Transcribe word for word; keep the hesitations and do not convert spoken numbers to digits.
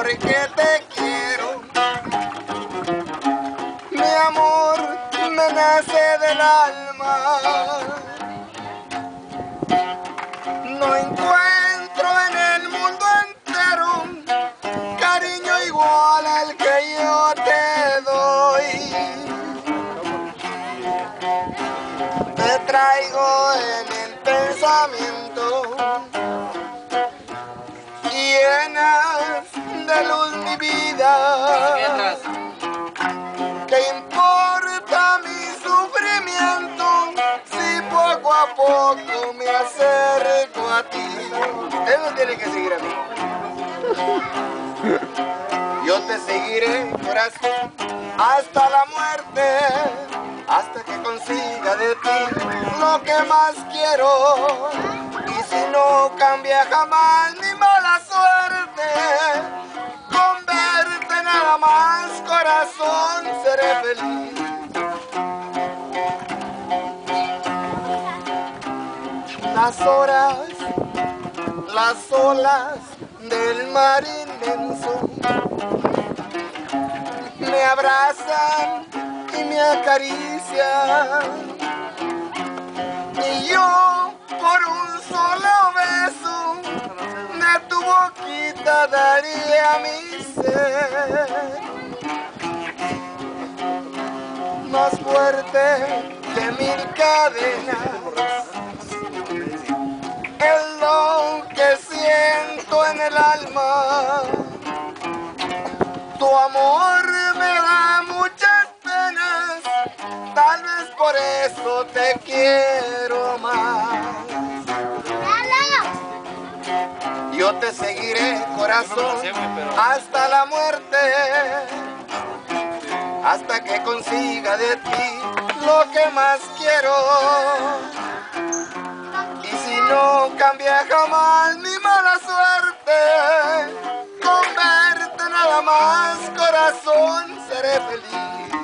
porque te quiero. Mi amor me nace del alma. No encuentro en el mundo entero cariño igual al que yo te doy. Te traigo en el pensamiento, llenas de luz mi vida. ¿Qué importa mi sufrimiento si poco a poco me acerco a ti? Usted no tiene que seguir a mí. Yo te seguiré, corazón, hasta la muerte, hasta que consiga de ti lo que más quiero. Y si no cambia jamás mi mala suerte, con verte nada más, corazón, seré feliz. Las horas, las olas del mar inmenso me abrazan y me acarician, y yo por un solo beso de tu boquita daría mi ser. Más fuerte que mil cadenas es lo que siento en el alma. Tu amor me da muchas penas, tal vez por eso te quiero más. Yo te seguiré, corazón, hasta la muerte, hasta que consiga de ti lo que más quiero. Y si no cambia jamás mi mala suerte, con verte nada más, corazón, seré feliz.